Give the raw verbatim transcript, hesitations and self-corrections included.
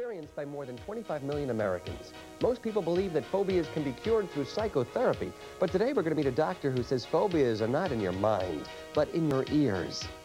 experienced by more than twenty-five million Americans. Most people believe that phobias can be cured through psychotherapy, but today we're going to meet a doctor who says phobias are not in your mind, but in your ears.